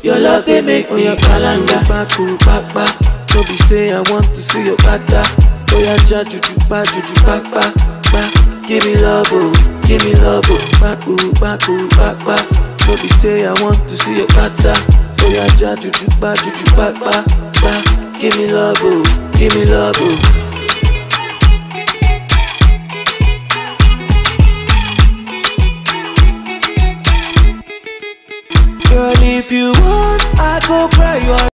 Your love they make me a palanga. Back, back. No be say I want to see your bata. Oh yeah, juju back. Give me love, oh, give me love, oh. Back. No be say I want to see your bata. Oh yeah, juju back. Give me love, oh, give me love, oh. Girl, if you want, I go cry you.